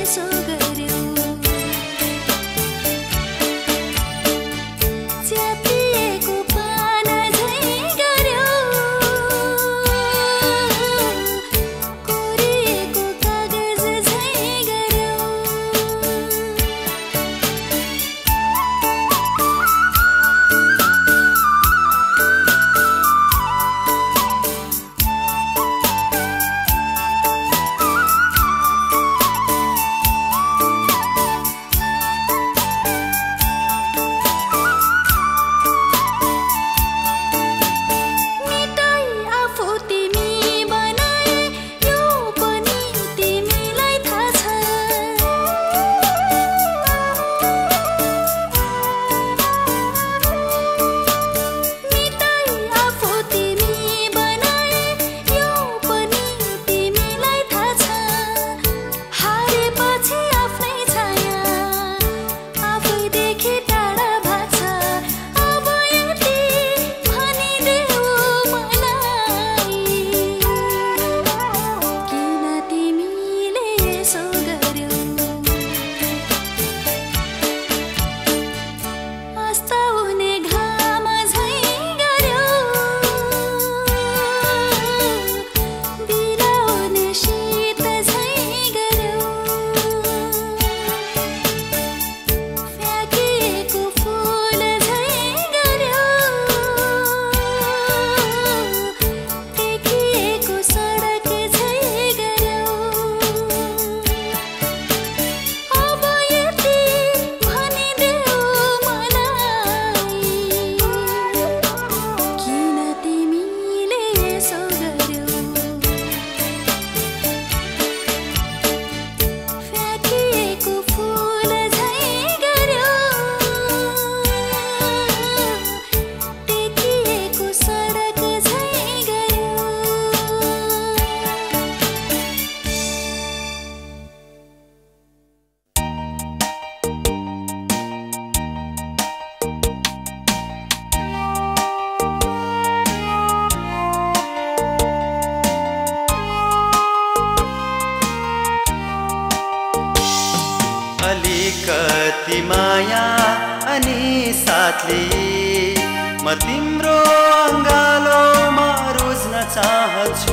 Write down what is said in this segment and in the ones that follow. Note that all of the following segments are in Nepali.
अलिकति माया अनि साथले म तिम्रो अङ्गालोमा रोज्न चाहन्छु।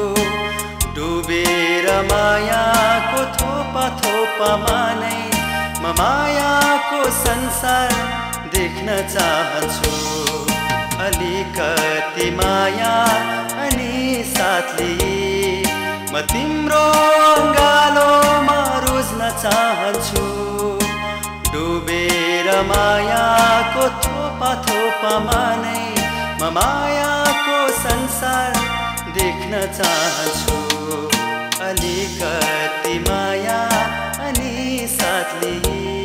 डुबेर मायाको थोपा थोपामा नै म मायाको संसार देख्न चाहन्छु। अलिकति माया अनि साथले म तिम्रो अङ्गालोमा रोज्न चाहन्छु। डुबेर मायाको थोपा थोपामा नै म मायाको संसार देख्न चाहन्छु। अलिकति माया अनि साथले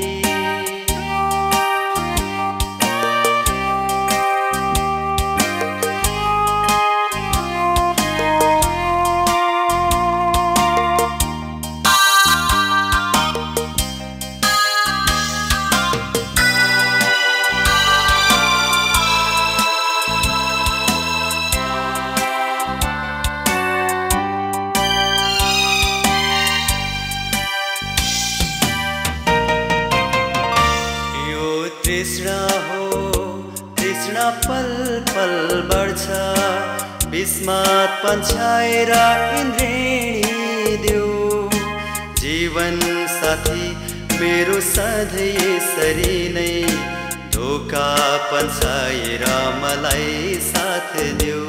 तृष्णा पल पल बढ्छ विस्मात पन्छाएर इन्द्रेणी देऊ। जीवन साथी मेरो सधैँ यसरी नै धोका पन्छाएर मलाई साथ देऊ।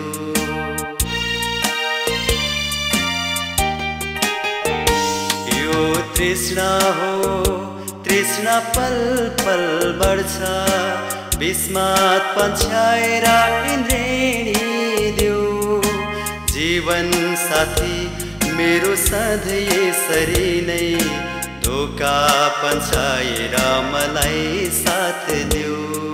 यो तृष्णा हो तृष्णा पल पल बढ्छ विस्मात पन्छाएर इन्द्रेणी देऊ। जीवन साथी मेरो सधैँ यसरी नै धोका पन्छाएर मलाई साथ देऊ।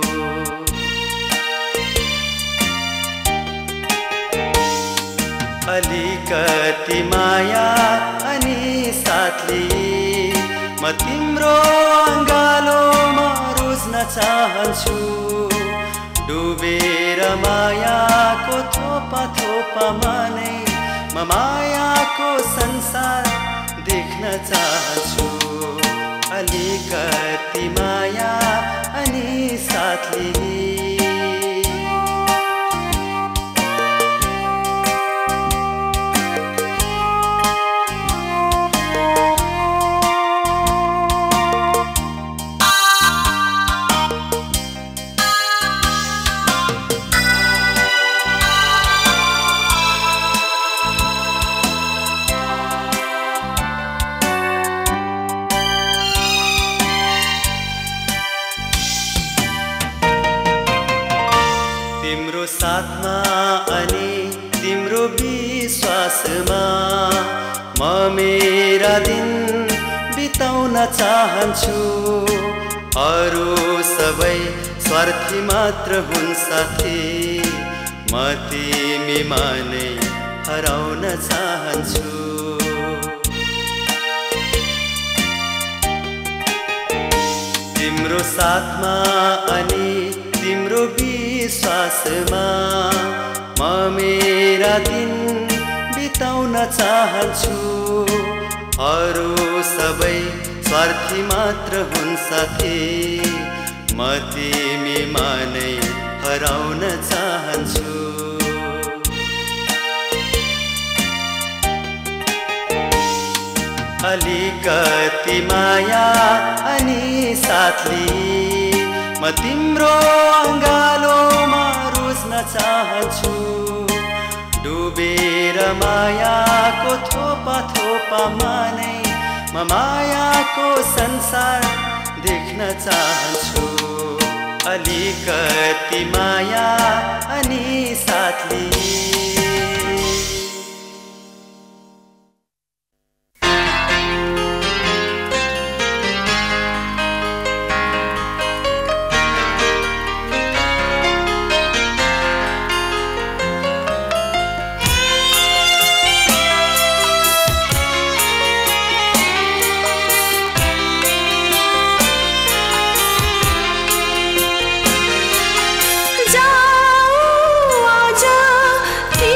अलिकति माया अनि साथले म तिम्रो अङ्गालोमा रोज्न चाहन्छु। डुबेर मायाको थोपा थोपामा नै म मायाको संसार देख्न चाहन्छु। अलिकति माया अनि साथले तिम्रो साथमा अनि तिम्रो विश्वासमा म मेरा दिन बिताउन चाहन्छु अरू सबै स्वार्थी मात्र हुन् साथी म तिमीमा नै हराउन चाहन्छु तिम्रो साथमा अनि तिम्रो विश्वासमा म मेरा दिन बिताउन चाहन्छु अरू सबै स्वार्थी मात्र हुन् साथी म तिमीमा नै हराउन चाहन्छु अलिकति माया अनि साथले म तिम्रो अङ्गालोमा रुच्न चाहन्छु डुबेर मायाको थोपा थोपामा नै म मायाको संसार देख्न चाहन्छु अलिकति माया अनि साथले जाऊ आजा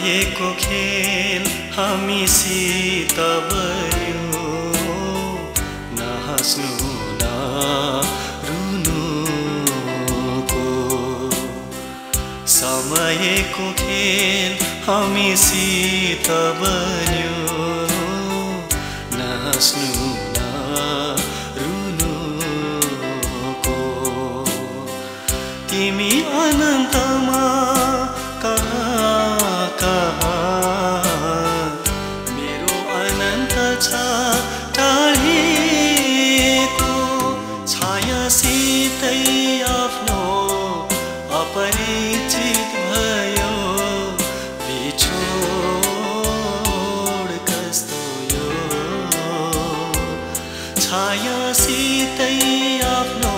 समयको खेल हामीसित बन्यो नहाँस्नु न रुनुको समयको खेल हामीसित बन्यो नहाँस्नु न रुनुको तिमी अनन्तमा मेरो अनन्त छ टाढेको छायासितै आफ्नो अपरिचित भयो बिछोड कस्तो यो छायासितै आफ्नो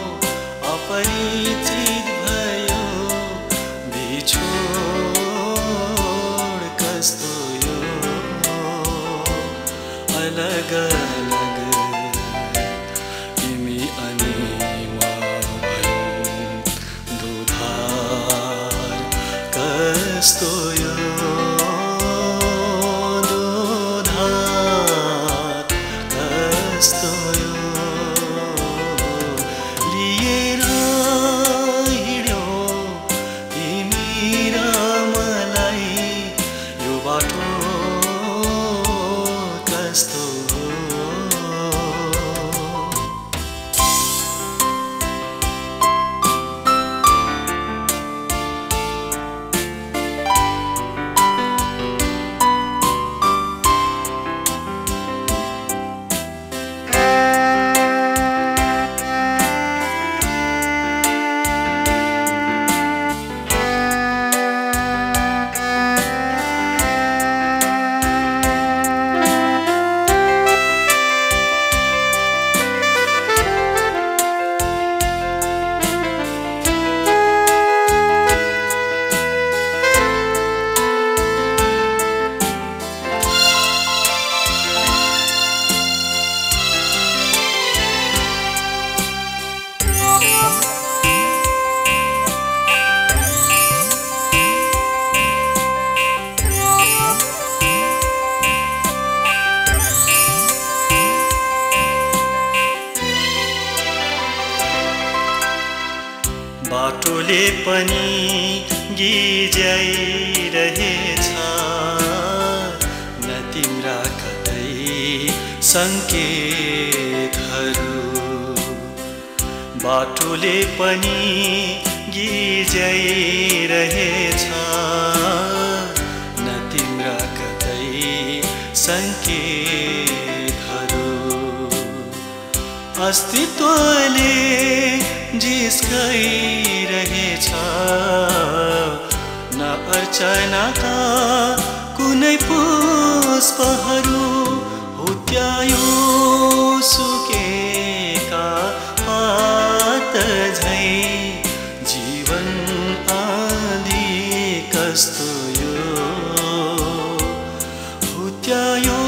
अपरिचित भयो बिछोड कस्तो यो अलग अलग तिमी अनि म भयौं दुधार कस्तो यो दुधार कस्तो यो लिएर हिँड्यौ तिमी र मलाई यो बाटो कस्तो बाटोले पनि गिजाइरहेछ न तिम्रा कतै सङ्केतहरू बाटोले पनि गिजाइरहेछ न तिम्रा कतै सङ्केतहरू अस्तित्वले जिस्काइरहेछ न अर्चनाका कुनै पुष्पहरू हुत्यायो सुकेका पात झै जीवन आँधी कस्तो यो हुत्यायो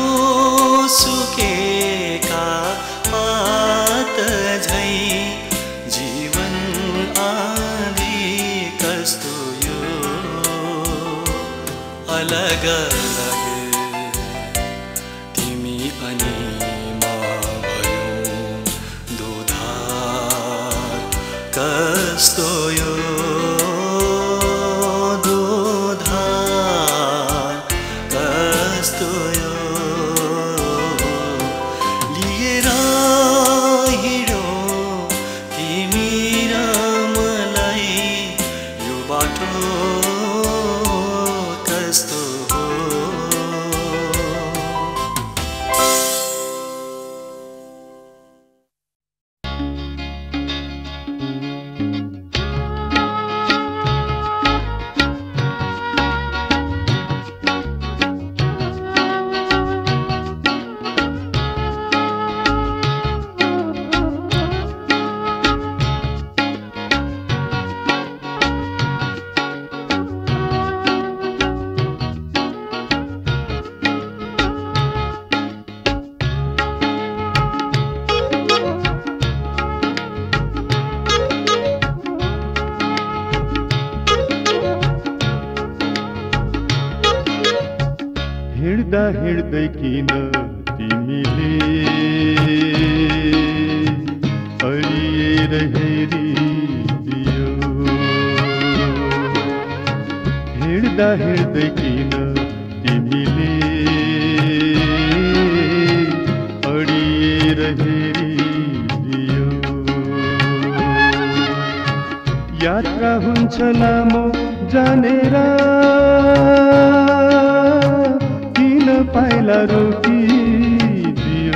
सुकेका पात झै जीवन आँधी कस्तो यो अलग अलग तिमी अनि म भयौं दुधार कस्तो यो दुधार कस्तो यो लिएर हिँड्यौ तिमी र मलाई यो बाटो कस्तो हो हिँड्दा हिँड्दै किन तिमीले अडिएर हेरिदियो हिँड्दा हिँड्दै किन तिमीले अडिएर हेरिदियो यात्रा हुन्छ लामो जानेर किन पाइला रोकिदियो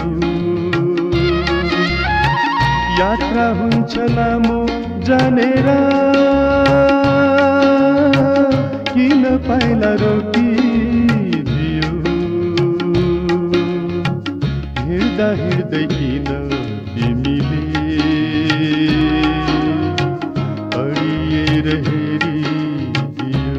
यात्रा हुन्छ लामो जानेर किन पाइला रोकिदियो हिँड्दा हिँड्दै किन तिमीले अडिएर हेरिदियो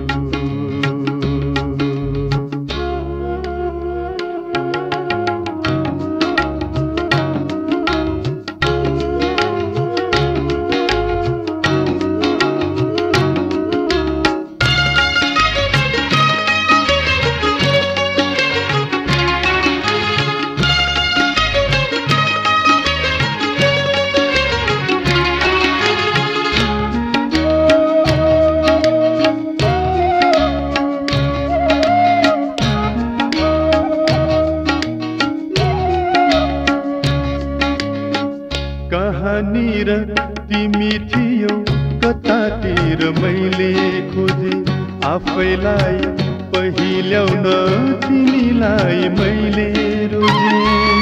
कहाँनिर तिमी थियौ कतातिर मैले खोजे आफैलाई पहिल्याउन तिमीलाई मैले रोजे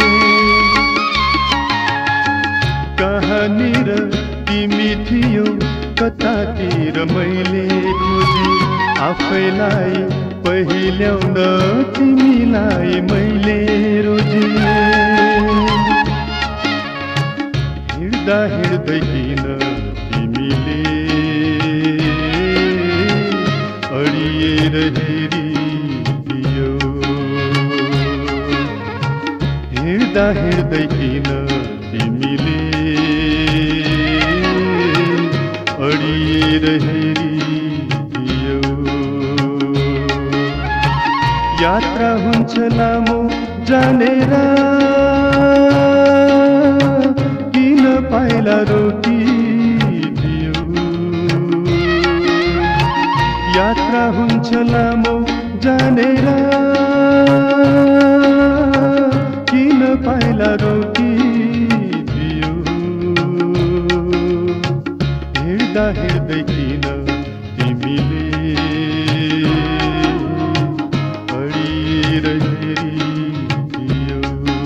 कहाँनिर तिमी थियौ कतातिर मैले खोजे आफैलाई पहिल्याउन तिमीलाई मैले रोजे हिँड्दा हिँड्दै किन तिमीले अडिएर हेरिदियो हिँड्दा हिँड्दै किन तिमीले अडिएर हेरिदियो यात्रा हुन्छ लामो जानेर पाइला रोकिदियो यात्रा हुन्छ लामो जानेर किन पाइला रोकिदियो हिँड्दा हिँड्दै किन तिमीले अडिएर हेरिदियो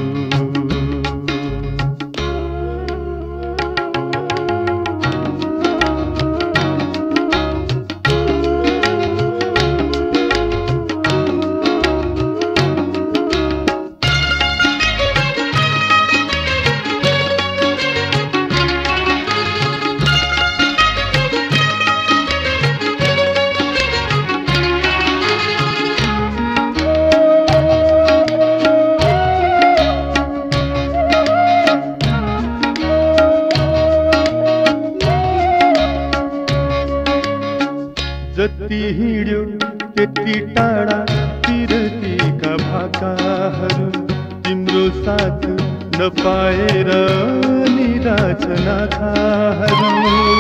जति हिँड्यो त्यति टाढा तिरतीका भाकाहरू तिम्रो साथ नपाएर निराश नाथाहरू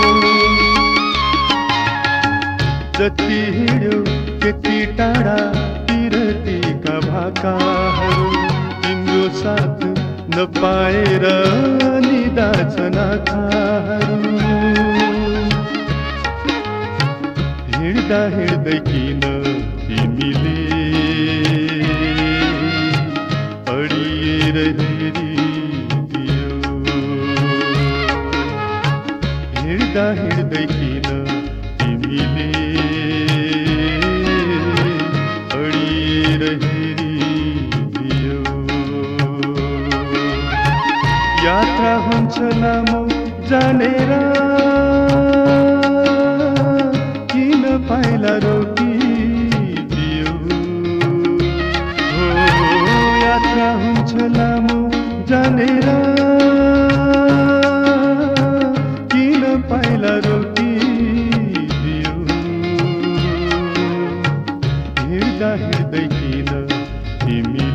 जति हिँड्यो त्यति टाढा तिरतीका भाकाहरू तिम्रो साथ नपाएर निराश नाथाहरू हिँड्दा हिँड्दै किन तिमीले अडिएर हेरिदियो हिँड्दा हिँड्दै किन तिमीले अडिएर हेरिदियो यात्रा हुन्छ लामो जानेर पाइला रोकिदियो हो यात्रा हुन्छ लामो जानेर किन पाइला रोकिदियो हिँड्दा हिँड्दै किन तिमी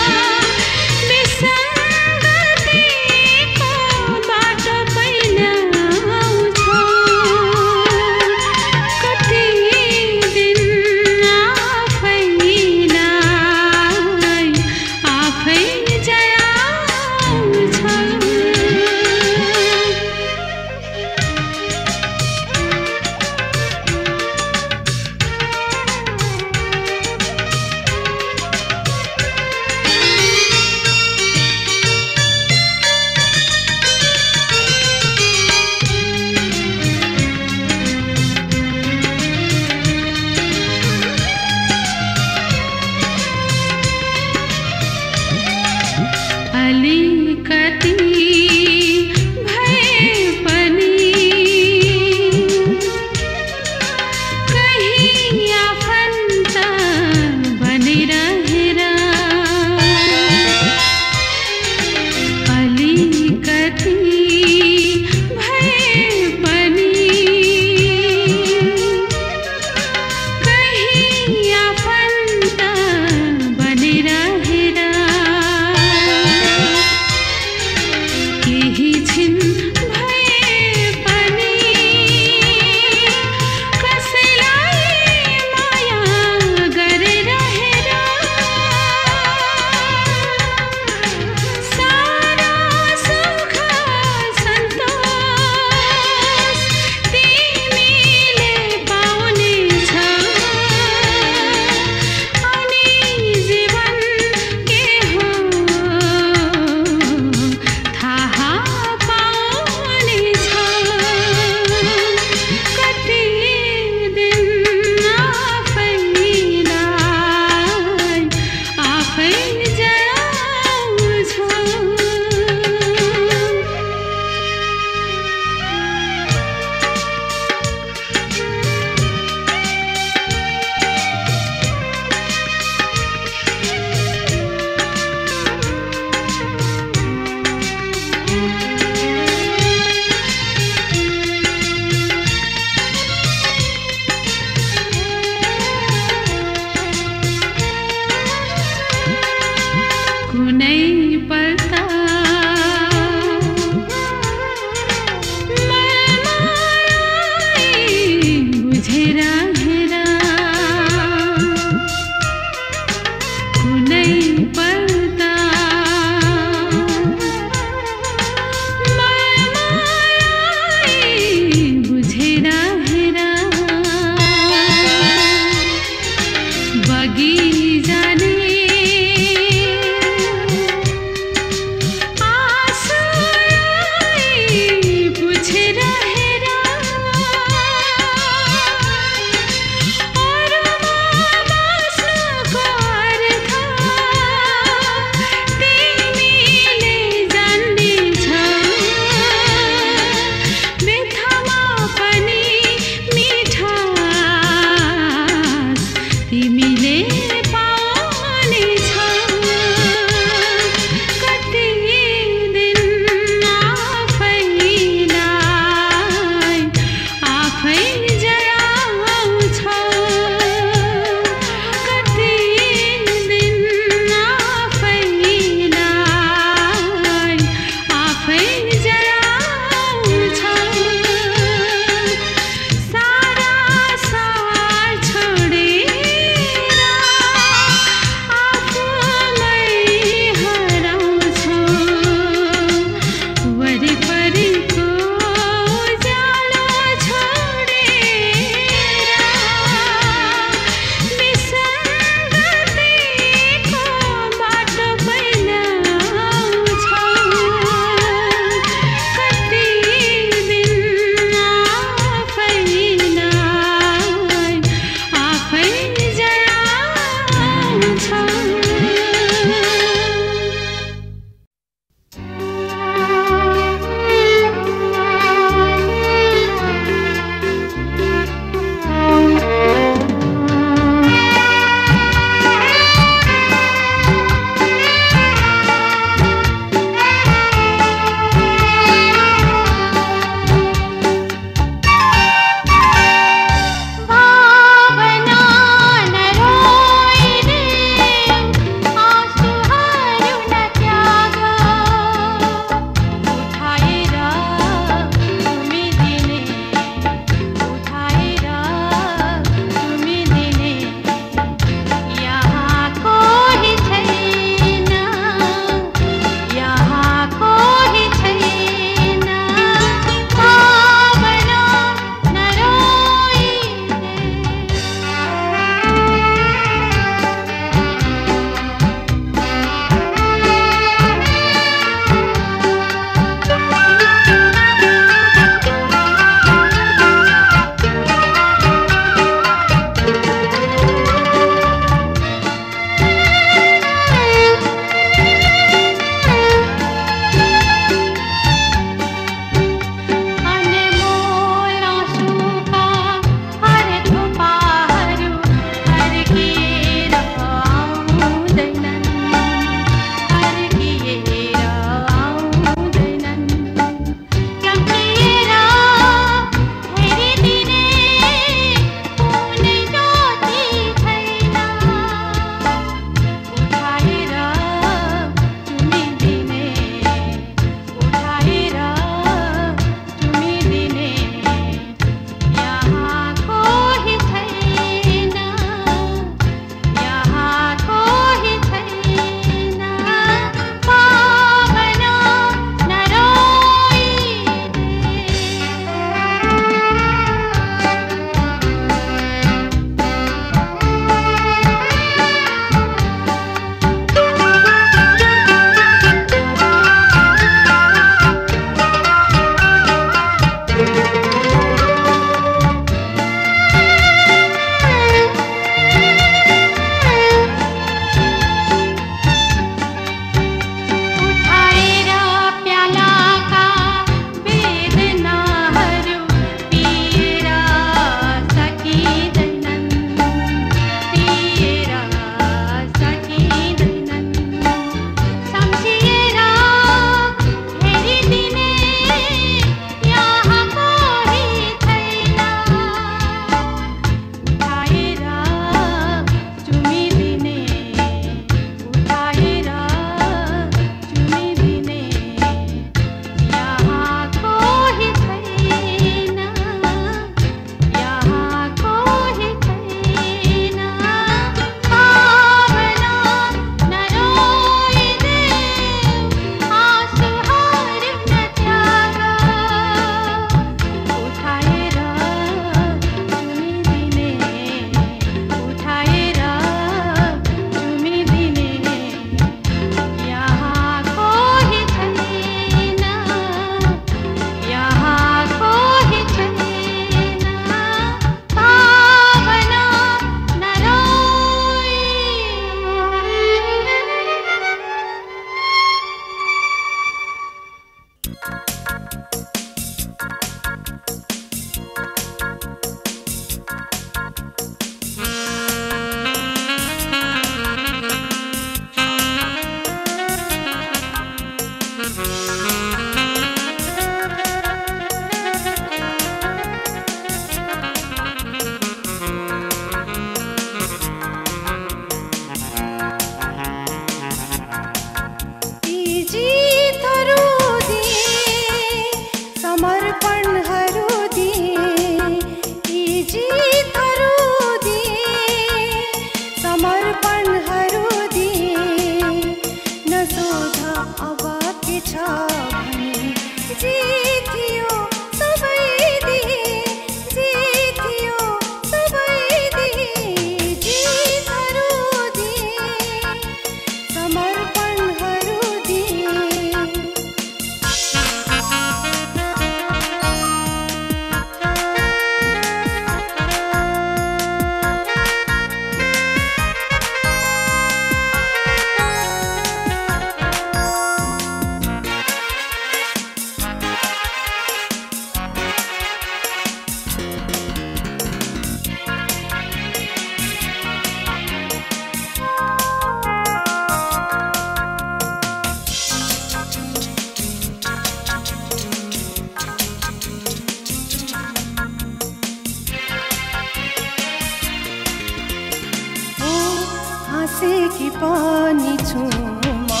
हाँसेकी पनि छुमा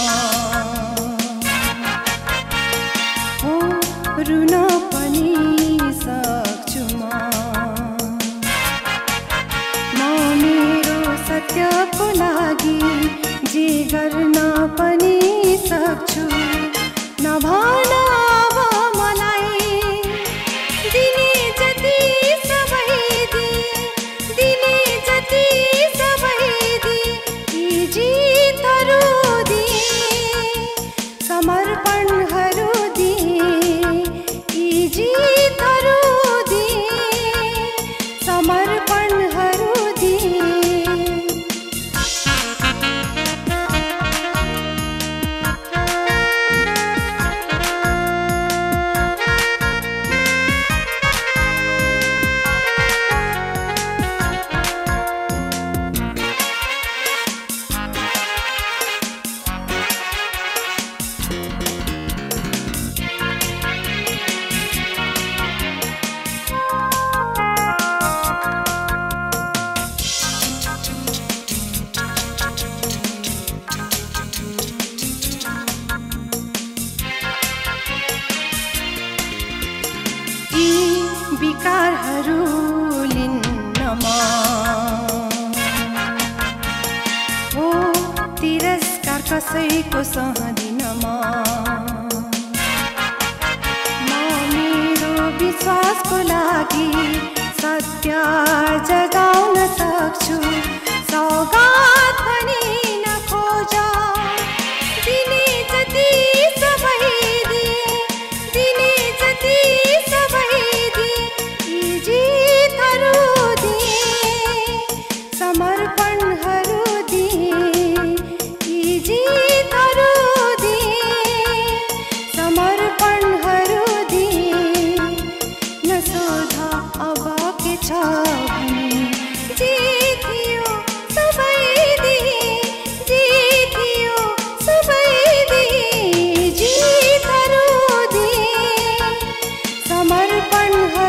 हो रुन पनि सक्छु म मेरो सत्यको लागि जे गर्न पनि सक्छु नभन अब मलाई दिने जति सबै दिने जति सबै जीतहरू दिए समर्पणहरू दिए यी जीतहरू दिए समर्पणहरू दिए विकारहरू लिन्नमा हो तिरस्कार कसैको सहदिनमा म मेरो विश्वासको लागि सत्य जगाउन सक्छु सौगात पनि नखोज दिने जति सबै दिने जति सबै जीतहरू दिए समर्पणहरू दिए यी जीतहरू दिए समर्पणहरू दिए नसोध अब के छ भने जे थियो सबै दिए जे थियो सबै दिए जीतहरू दिए समर्पणहरू